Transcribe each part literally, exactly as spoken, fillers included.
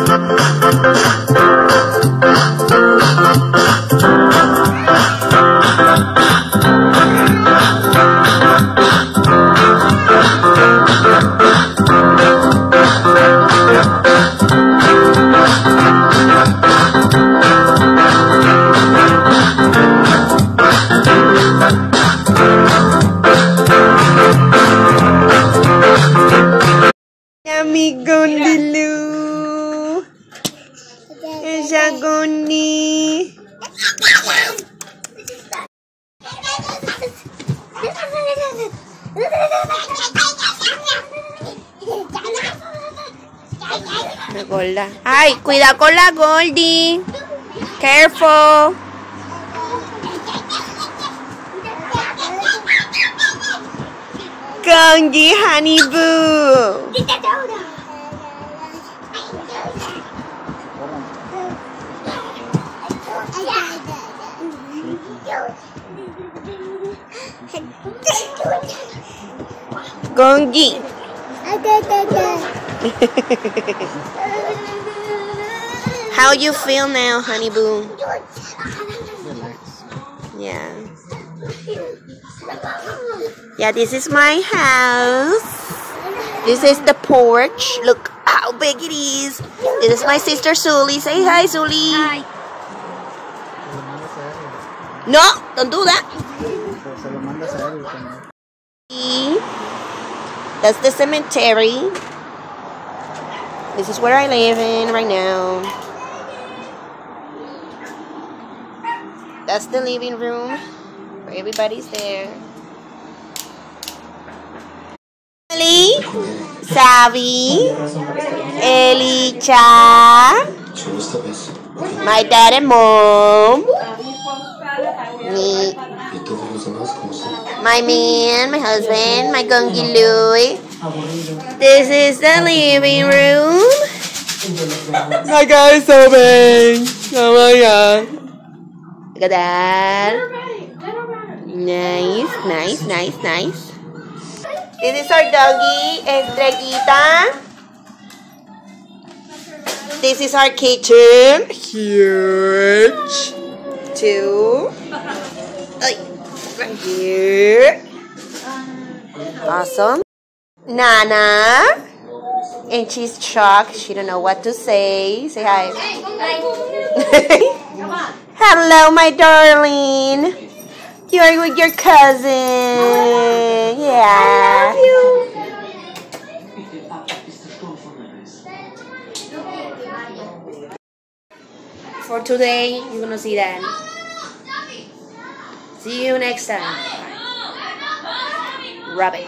Yummy Gondilu. There's a Gondi. La Golda. Ay, cuidado con la Goldie. Careful. Gondi, honey boo. Gongi. How you feel now, honey boo? Yeah. Yeah, this is my house. This is the porch. Look how big it is. This is my sister Sully. Say hi, Sully. Hi. No, don't do that. That's the cemetery. This is where I live in right now. That's the living room where everybody's there. Ellie, Savi, Elicha, my dad and mom, me, my man, my husband, my gongi Louie. This is the living room. My guy's so big. Oh my god. Look at that. Nice, nice, nice, nice. This is our doggy, Estrellita. This is our kitchen. Huge. Two. Right here. Awesome. Nana. And she's shocked. She don't know what to say. Say hi. Hello, my darling. You're with your cousin. Yeah. I love you. For today, you're gonna see that. See you next time. Rub it.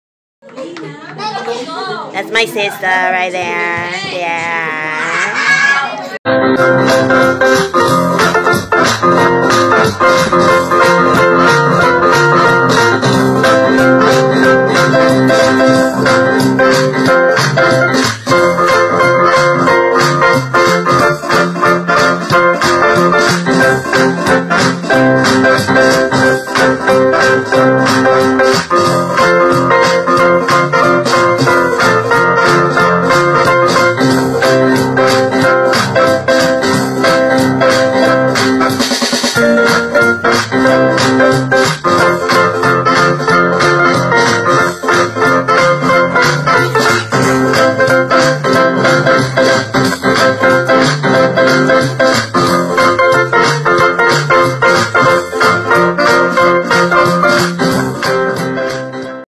That's my sister right there. Yeah.